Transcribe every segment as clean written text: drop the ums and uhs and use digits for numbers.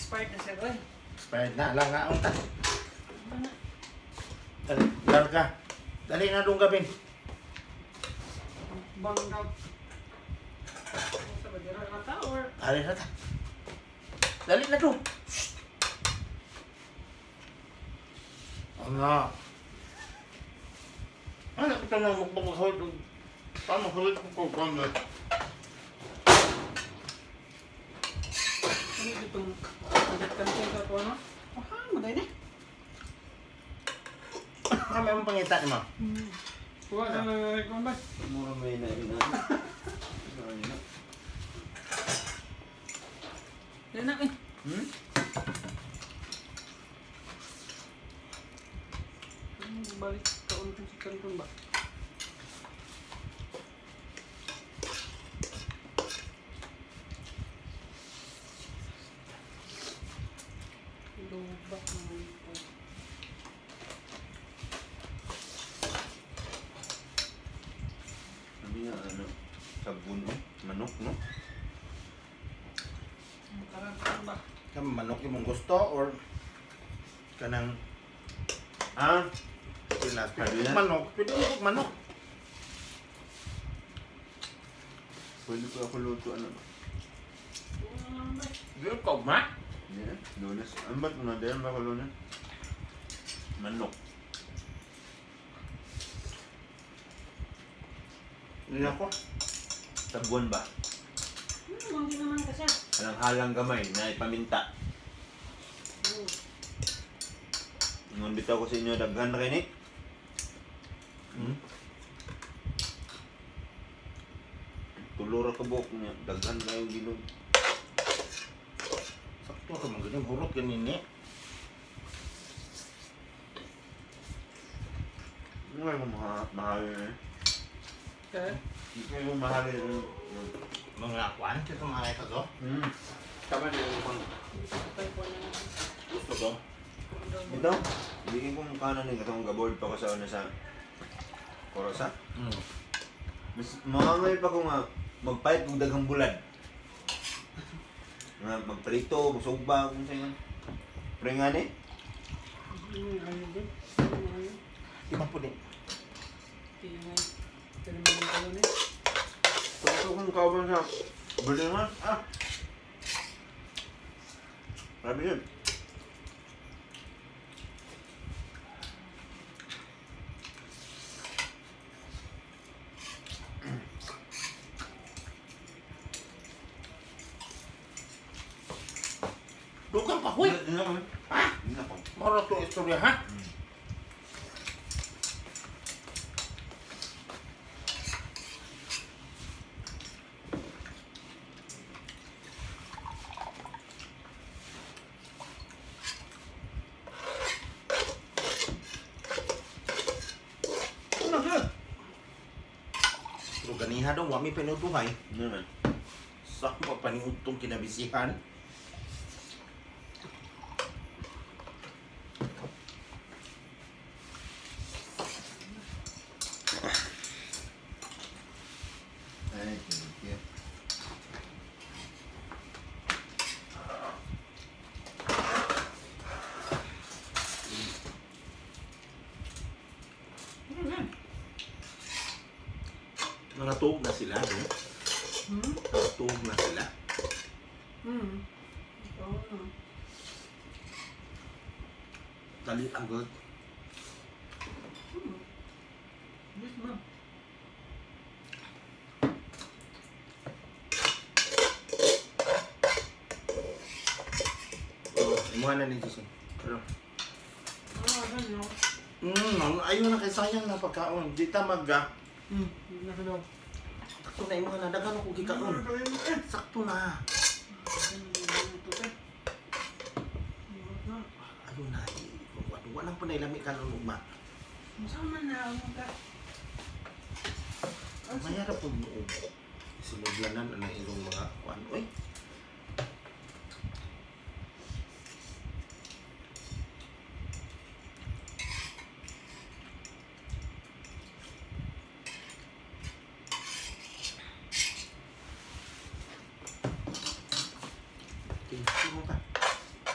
Expired na siya, oy. Expired na. Alam nga, unta. Dali, larga. Dali na doon gabin. Bang daw. Sa badira na ta, or? Dali na ta. Dali na doon. Ano? Ano kita na magpapahod? Paano hulit ko po kami? Ano itong kantin ka po, ano? Ah, maday na. Kami ang pangita ni ma. Kuha na ikaw ba? Mura may na rin na. Yan na eh. Balik kaon kung si kanton ba? Lubak naman ito. Sabi nga, ano, sabon, manok, no? Karang ba? Kami manok yung mong gusto or kanang pinas. Sabi na? Manok. Pwede mo manok. Pwede ko ako luto, ano? Di ko ma. Yeah, lunes. Ano ba't mo na din ba ko lunes? Manok. Hindi ako. Sabon ba? Hindi naman kasi. Halang-halang gamay na ipaminta. Ngon bitaw ko sa inyo, daghan na kayo ni. Tulura ka buhok niya, daghan na yung gilog. Sakto ka mga ganyan. Hurot ganyan eh. Ano kayo mahalin eh? Okay. Hindi kayo mahalin eh. Mga kwan. Kaya kumahay ka to. Tama din yung pang Patay po na. Gusto to. ito, bigyan kong kanan ng katong gaboard pa ko sa una sa Korosa. Mas mamamay pa ko nga magpahit kong daghang bulad. Nga magprito, magsugba, kung sa'yo. Pre nga ni? Ano din? Iba po din. Tingay. Pero may kalon eh. Pagkato kong kawan sa Berlingan, Sabi yun. Dugang pa, huy! Ha? Mara to istorya, ha? Ano na? Pero ganiha daw, wami pinutuhay. Ano naman? Sa paniutong kinabisihan. Ay, thank you. Nakatuog na sila, no? Nakatuog na sila. Oo na. Dali agad. Bis ba? Imuha na ni Jason. Pero, Ano? ayaw na kay sayang na pagkaon. Di ta magga. Nasa daw. Sakto na imuha na. Dagan ako gikaon. Sakto na. Ayaw na. Walang panay ka ng ugma. Masama na ako ka. Mayara po mo. Sinublanan ang ilong mga kuan. Uy. Tingnan mo ka.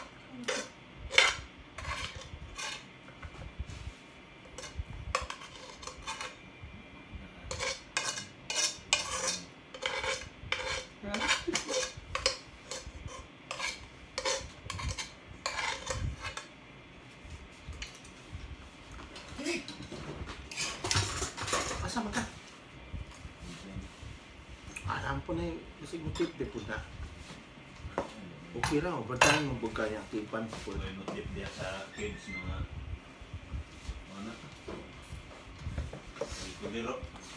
Kasi mutip di po na. Okay ra, overtime mo buka niya tipan po. Pwede mo tip diya sa kids mga ano? Ay kuliro.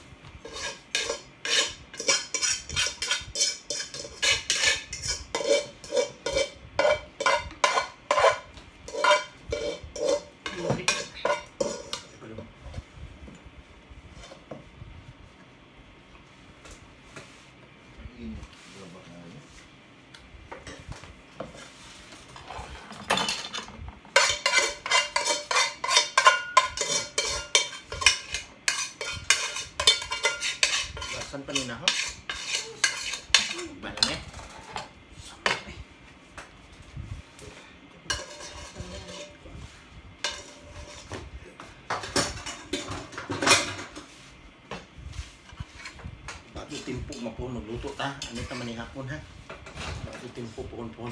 Saan pa nina ho? Bala Bago timpo mapon magluto ta. Ano ta man hapon ha? Bago timpo pohon-pohon.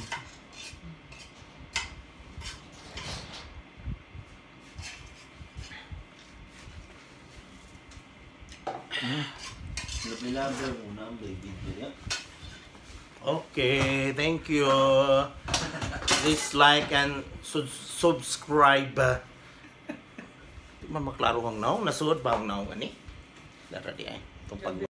Labi-labi muna ang baby diya. Okay, thank you. Please like and subscribe. Di man maklaro ang naong. Nasuod ba ang naong ani? Dara di ay. Itong pag